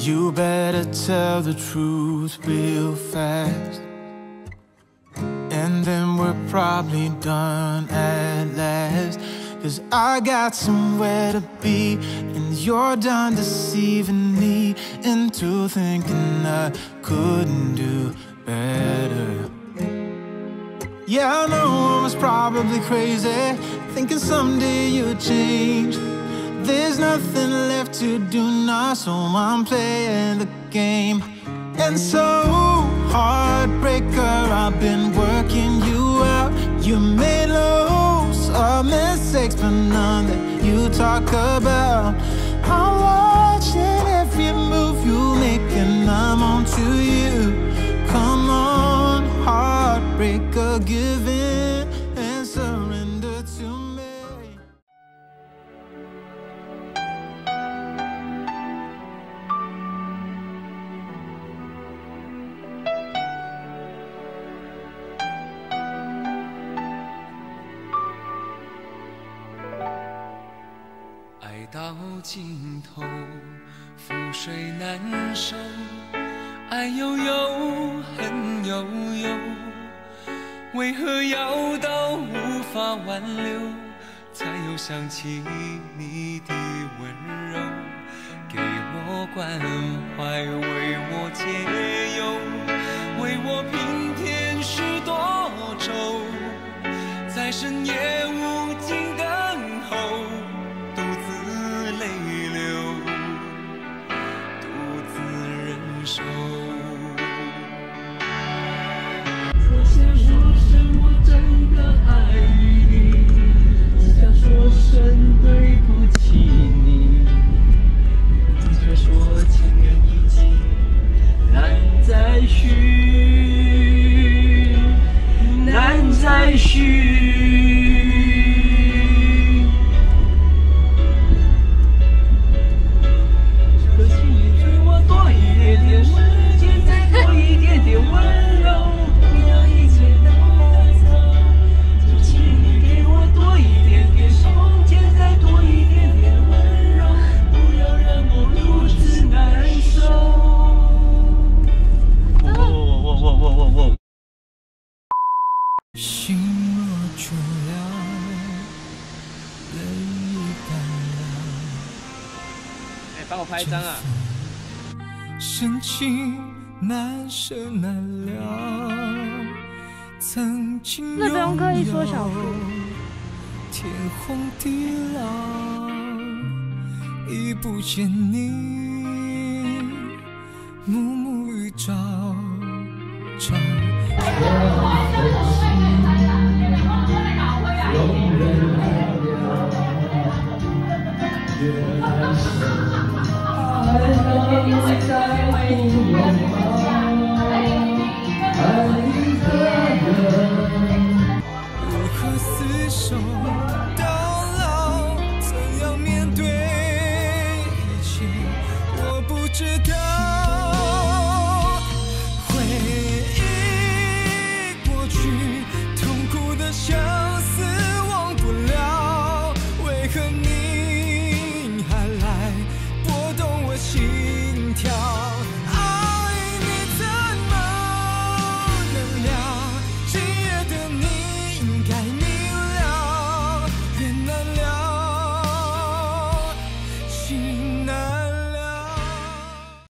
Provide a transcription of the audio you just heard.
You better tell the truth real fast, and then we're probably done at last. 'Cause I got somewhere to be, and you're done deceiving me into thinking I couldn't do better. Yeah, I know I was probably crazy, thinking someday you'd change. There's nothing left to do now, so I'm playing the game. And so, heartbreaker, I've been working you out. You made loads of mistakes, but none that you talk about. I'm watching every move you make, and I'm on to you. Come on, heartbreaker, give in and surrender to me. 爱到尽头，覆水难收，爱悠悠，恨悠悠，为何要到无法挽留，才又想起你的温柔？给我关怀，为我解忧，为我平添许多愁，在深夜无尽等候。 我想说声我真的爱你，只想说声对不起你，你却说情缘已尽，难再续，难再续。 心若倦了，泪已干了。 哎，帮我拍一张啊！ 深情难舍难了，曾经那不用刻意缩小数。 天荒地老，已不见你，暮暮与朝朝。 如何厮守？